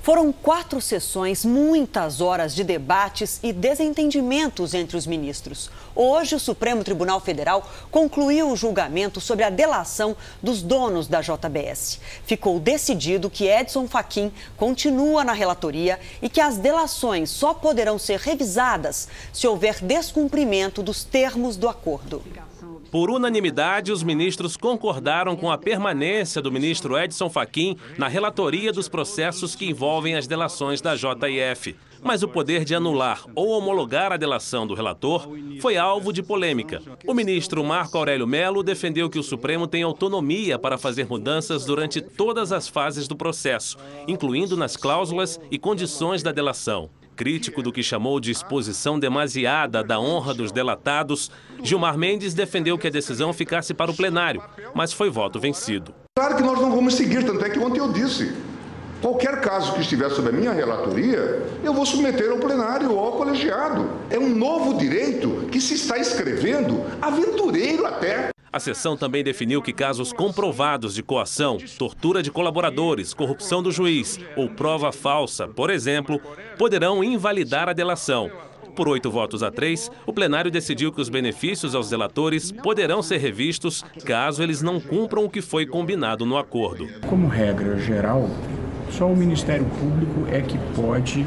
Foram 4 sessões, muitas horas de debates e desentendimentos entre os ministros. Hoje, o Supremo Tribunal Federal concluiu o julgamento sobre a delação dos donos da JBS. Ficou decidido que Edson Fachin continua na relatoria e que as delações só poderão ser revisadas se houver descumprimento dos termos do acordo. Por unanimidade, os ministros concordaram com a permanência do ministro Edson Fachin na relatoria dos processos que envolvem as delações da JIF. Mas o poder de anular ou homologar a delação do relator foi alvo de polêmica. O ministro Marco Aurélio Mello defendeu que o Supremo tem autonomia para fazer mudanças durante todas as fases do processo, incluindo nas cláusulas e condições da delação. Crítico do que chamou de exposição demasiada da honra dos delatados, Gilmar Mendes defendeu que a decisão ficasse para o plenário, mas foi voto vencido. Claro que nós não vamos seguir, tanto é que ontem eu disse, qualquer caso que estiver sob a minha relatoria, eu vou submeter ao plenário ou ao colegiado. É um novo direito que se está escrevendo, aventureiro até. A sessão também definiu que casos comprovados de coação, tortura de colaboradores, corrupção do juiz ou prova falsa, por exemplo, poderão invalidar a delação. Por 8 votos a 3, o plenário decidiu que os benefícios aos delatores poderão ser revistos caso eles não cumpram o que foi combinado no acordo. Como regra geral, só o Ministério Público é que pode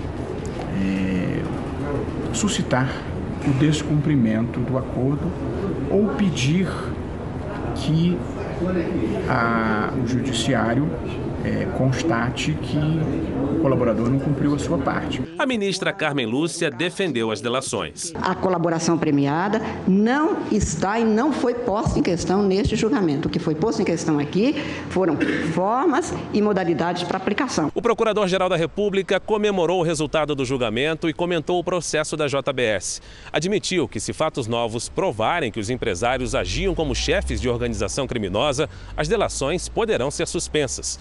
suscitar o descumprimento do acordo ou pedir que o judiciário constate que o colaborador não cumpriu a sua parte. A ministra Carmen Lúcia defendeu as delações. A colaboração premiada não está e não foi posta em questão neste julgamento. O que foi posto em questão aqui foram formas e modalidades para aplicação. O Procurador-Geral da República comemorou o resultado do julgamento e comentou o processo da JBS. Admitiu que, se fatos novos provarem que os empresários agiam como chefes de organização criminosa, as delações poderão ser suspensas.